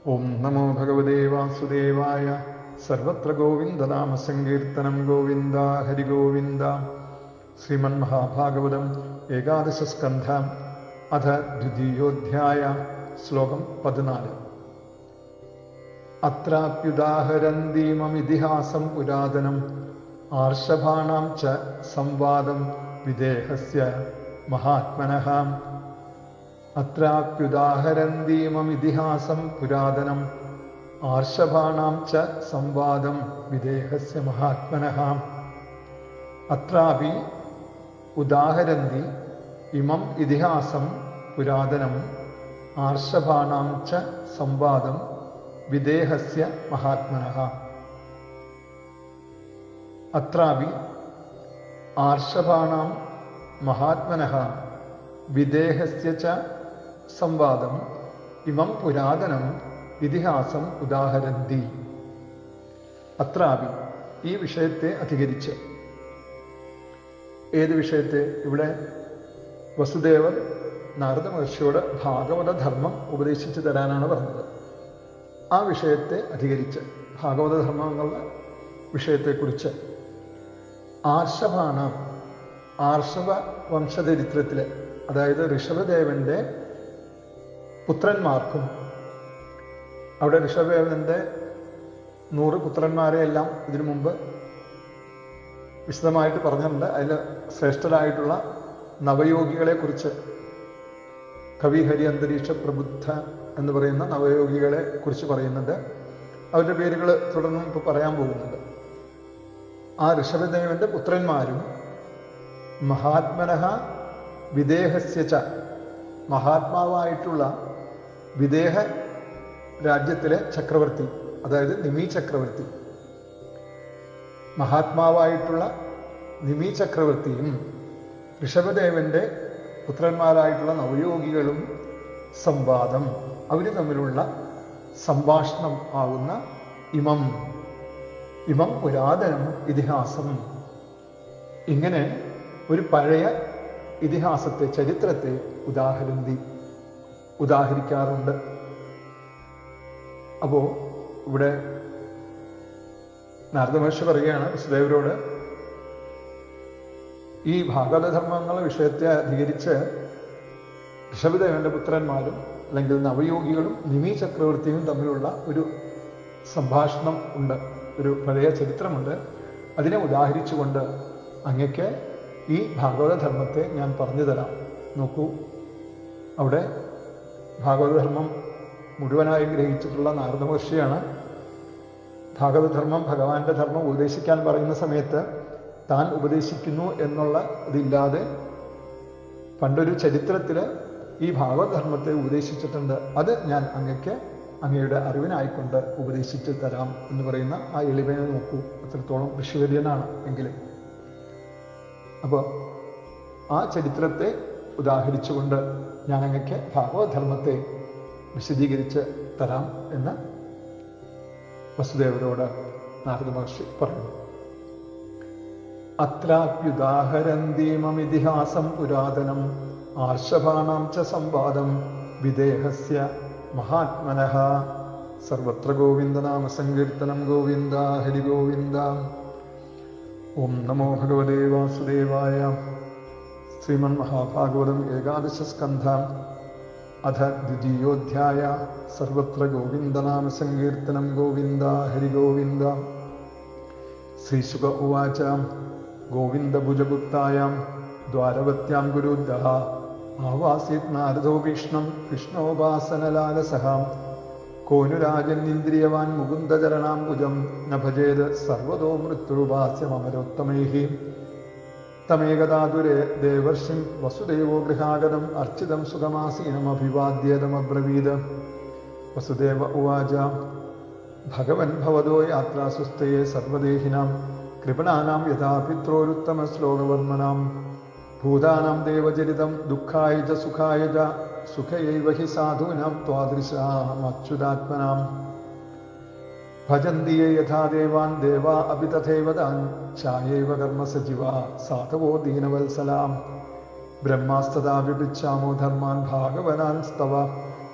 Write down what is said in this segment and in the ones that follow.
ओम नमो भगवते वासुदेवाय। सर्वत्र गोविंदनाम संकीर्तनं गोविंद हरि गोविंद। श्रीमन्महाभागवतम् एकादश स्कन्धम् अथ द्वितीयोऽध्याय श्लोकं 14। अत्राप्युदाहरन्तीममितिहासं पुरातनम् आर्षभाणां च संवादं विदेहस्य महात्मनः। अत्राप्युदाहरन्तीममितिहासं पुरातनम् आर्षभाणां च संवादं विदेहस्य महात्मनः। अत्रापि उदाहरन्ति इमम् इतिहासं पुरातनम् आर्षभाणां च संवादं विदेहस्य महात्मनः। अत्रापि आर्षभाणां महात्मनः विदेहस्य च संवादम् इमं पुरातनम् ഇതിഹാസം ഉദാഹരന്തി. അത്രാപി ഈ വിഷയത്തെ അധികരിച്ച്. ഏത് വിഷയത്തെ? ഇവിടെ വസുദേവർ നാരദ മഹർഷിയോട് ഭാഗവത ധർമ്മം ഉപദേശിച്ചു തരാനാണ് പറഞ്ഞത്. ആ വിഷയത്തെ അധികരിച്ച് ഭാഗവത ധർമ്മങ്ങളുടെ വിഷയത്തെക്കുറിച്ച് ആർഷവ വംശചരിത്രത്തിലെ, അതായത് ഋഷഭദേവന്റെ പുത്രന്മാർക്കും, അവിടെ ഋഷഭദേവന്റെ 100 പുത്രന്മാരെയെല്ലാം ഇതിനു മുമ്പ് വിശദമായിട്ട് പറഞ്ഞിട്ടുണ്ട്. അതിൽ ശ്രേഷ്ഠരായിട്ടുള്ള നവയോഗികളെ കുറിച്ച്, കവി ഹരി അന്തരീക്ഷ പ്രബുദ്ധ എന്ന് പറയുന്ന നവയോഗികളെ കുറിച്ച് പറയുന്നുണ്ട്. അവരുടെ പേരുകൾ തുടർന്നും ഇപ്പോൾ പറയാൻ പോകുന്നുണ്ട്. ആ ഋഷഭദേവന്റെ പുത്രന്മാരും മഹാത്മനഃ വിദേഹസ്യ ച, മഹാത്മാവായിട്ടുള്ള വിദേഹ രാജ്യത്തിലെ ചക്രവർത്തി, അതായത് നിമി ചക്രവർത്തി, മഹാത്മാവായിട്ടുള്ള നിമി ചക്രവർത്തിയും ഋഷഭദേവന്റെ പുത്രന്മാരായിട്ടുള്ള നവയോഗികളും സംവാദം, അവർ തമ്മിലുള്ള സംഭാഷണം ആവുന്ന ഇമം പുരാതനം ഇതിഹാസം, ഇങ്ങനെ ഒരു പഴയ ഇതിഹാസത്തെ, ചരിത്രത്തെ ഉദാഹരിക്കാറുണ്ട്. അപ്പോൾ ഇവിടെ നാരദ മഹർഷി പറയുകയാണ് വസുദേവരോട്, ഈ ഭാഗവതധർമ്മങ്ങളുടെ വിഷയത്തെ അധികരിച്ച് ഋഷഭദേവന്റെ പുത്രന്മാരും അല്ലെങ്കിൽ നവയോഗികളും നിമി ചക്രവർത്തിയും തമ്മിലുള്ള ഒരു സംഭാഷണം ഉണ്ട്, ഒരു പഴയ ചരിത്രമുണ്ട്. അതിനെ ഉദാഹരിച്ചുകൊണ്ട് അങ്ങക്ക് ഈ ഭാഗവതധർമ്മത്തെ ഞാൻ പറഞ്ഞു തരാം. നോക്കൂ, അവിടെ ഭാഗവതധർമ്മം മുഴുവനായി ഗ്രഹിച്ചിട്ടുള്ള നാരദ മഹർഷിയാണ് ഭാഗവതധർമ്മം, ഭഗവാന്റെ ധർമ്മം ഉപദേശിക്കാൻ പറയുന്ന സമയത്ത് താൻ ഉപദേശിക്കുന്നു എന്നുള്ള ഇതില്ലാതെ പണ്ടൊരു ചരിത്രത്തിൽ ഈ ഭാഗവതധർമ്മത്തെ ഉപദേശിച്ചിട്ടുണ്ട്. അത് ഞാൻ അങ്ങയുടെ അറിവിനായിക്കൊണ്ട് ഉപദേശിച്ചു തരാം എന്ന് പറയുന്ന ആ എളിമയെ നോക്കൂ, അത്രത്തോളം ഋഷിവര്യനാണ് എങ്കിലും. അപ്പോൾ ആ ചരിത്രത്തെ ഉദാഹരിച്ചുകൊണ്ട് ഞാൻ അങ്ങക്ക് ഭാഗവതധർമ്മത്തെ വിശദീകരിച്ച് തരാം എന്ന് വസുദേവരോട് നാരദ മഹർഷി പറഞ്ഞു. അത്രാപ്യുദാഹരന്തീമമിതിഹാസം പുരാതനം ആർഷഭാണാം ച സംവാദം വിദേഹസ്യ മഹാത്മനഃ. സർവത്ര ഗോവിന്ദനാമ സങ്കീർത്തനം ഗോവിന്ദ ഹരി ഗോവിന്ദ. ഓം നമോ ഭഗവതേ വാസുദേവായ. ശ്രീമന്മഹാഭാഗവതം ഏകാദശ സ്കന്ധം അഥ ദ്വിതീയോऽധ്യായ. സർവത്ര ഗോവിന്ദനാമ സങ്കീർത്തനം ഗോവിന്ദ ഹരി ഗോവിന്ദ. ശ്രീശുക ഉവാച. ഗോവിന്ദഭുജഗുപ്തായാം ദ്വാരവത്യാം ഗുരുദ്ദഃ ആവാസീത് നാരദോ ഭീഷ്ണം കൃഷ്ണോപാസനലാലസഃ. കോനുരാജന്നിന്ദ്രിയവാൻ മുകുന്ദചരണാംബുജം ന ഭജേത് സർവതോ മൃത്യുരുപാസ്യമമരോത്തമൈഃ. തമേകദാതുരേ ദേവർഷിം വസുദേവോ ഗൃഹാഗതം അർച്ചിതം സുഖമാസീനമഭിവാദ്യേതമബ്രവീത്. വസുദേവ ഉവാച. ഭഗവൻ ഭവതോ യാത്രാസുസ്ഥയേ സർവദേഹിനാം കൃപണാനാം യഥാ പിത്രോരുത്തമശ്ലോകവർമ്മനാം. ഭൂതാനാം ദേവചരിതം ദുഃഖായ ച സുഖായ ച സുഖയൈവ ഹി സാധൂനാം ത്വാദൃശാമച്യുതാത്മനാം. ഭജന്തി യഥാ ദേവാൻ ദേവാ അപി തഥൈവ താൻ ചായൈവ കർമ്മസജീവാ സാധവോ ദീനവത്സലാം. ബ്രഹ്മാസ്തദാ വിപൃച്ഛാമോ ധർമാൻ ഭാഗവനാൻ സ്തവ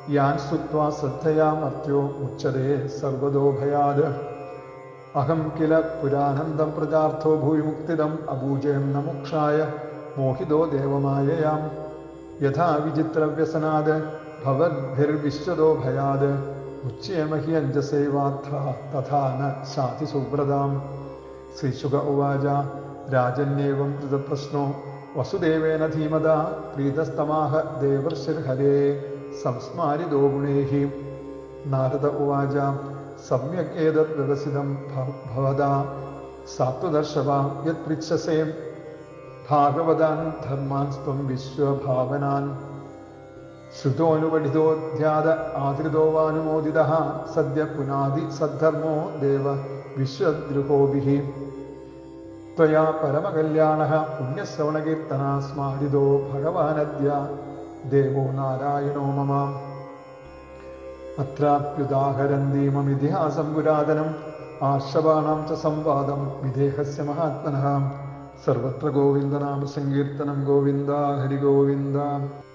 यान् श्रुत्वा श्रद्धया मर्त्यो मुच्यते सर्वतो भयात् अहं किल पुरानन्दं प्रजार्थो भूय मुक्तिदम् अबूजयं न मोक्षाय मोहितो देवमाययां यथा विचित्रव्यसनाद् भवद्भिर्विश्वतो भयाद् मुच्येम हि अञ्जसेवात्रा तथा न शाति सुव्रताम् श्रीशुक उवाच राजन्येवं कृतप्रश्नो वसुदेवेन धीमता प्रीतस्तमाह देवर्षिर्हरे संस्मारितो गुणैः नारद उवाच सम्यक् एतद् विवसितं भवता सात्वदर्शवा यत्पृच्छसे भागवतान् धर्मान् त्वं विश्वभावनान् श्रुतोऽनुपठितोऽध्याद आदृतो वानुमोदितः सद्य पुनादि सद्धर्मो देव विश्वद्रुहोभिः त्वया परमकल्याणः पुण्यश्रवणकीर्तना स्मारितो भगवानद्य देवो नारायणो मम अत्राप्युदाहरन्तीममितिहासं पुरातनम् आश्रवाणां च संवादं विदेहस्य महात्मनः सर्वत्र गोविन्दनामसङ्कीर्तनं गोविन्द हरिगोविन्द।